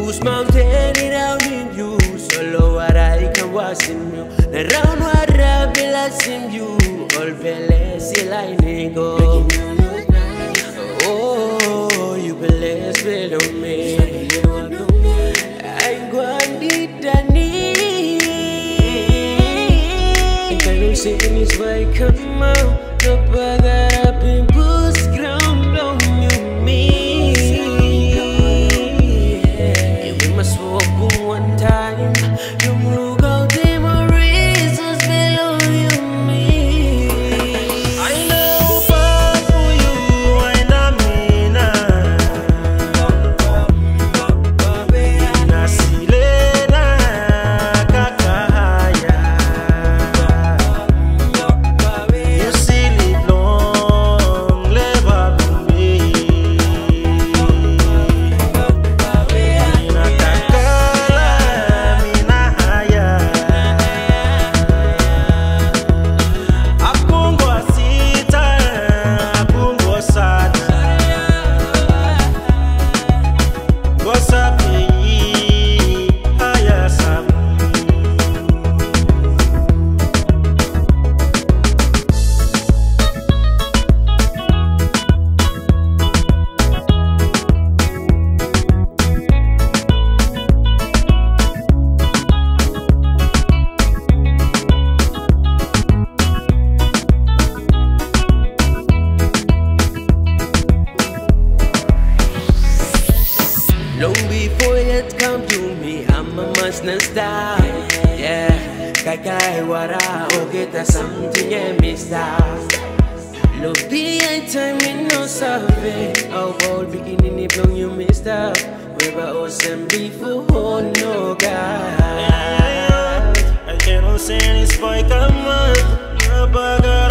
Whose mountain it out in you, solo warai can was in you. The round wara belas in you, all belas line go. Oh, you belas below me. I go and eat Danny. Can you see this way come out? The bag that I've been pushed ground on you, me. One time, you look out there, my reasons below you, me. I know bad for you, I know na silena kakaya. You see live long, live up with me. Long before it come to me, I'm a master star. Yeah, kakai wara, okay, that's something I missed out. Love be a time in no survey. Our ball beginning if long you missed out. We were awesome before, no God. I can't say this boy come on,